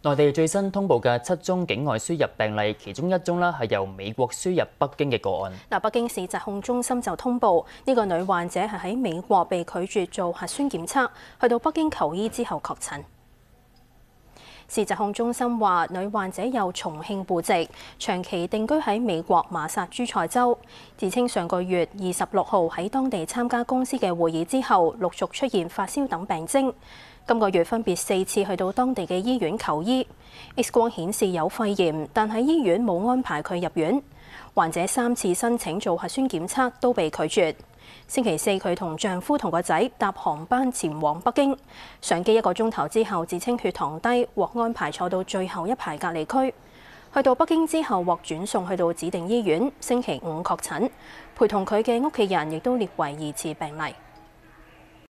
內地最新通報嘅7宗境外輸入病例，其中1宗係由美國輸入北京嘅個案。 北京市疾控中心就通報，呢個女患者係喺美國被拒絕做核酸檢測，去到北京求醫之後確診。市疾控中心話，女患者有重慶戶籍，長期定居喺美國馬薩諸塞州，自稱上個月26號喺當地參加公司嘅會議之後，陸續出現發燒等病徵。今個月分別4次去到當地嘅醫院求醫 ，X 光顯示有肺炎，但喺醫院冇安排佢入院。患者3次申請做核酸檢測都被拒絕。星期四佢同丈夫同個仔搭航班前往北京，上機1個鐘頭之後自稱血糖低，獲安排坐到最後一排隔離區。去到北京之後獲轉送去到指定醫院，星期五確診，陪同佢嘅屋企人亦都列為疑似病例。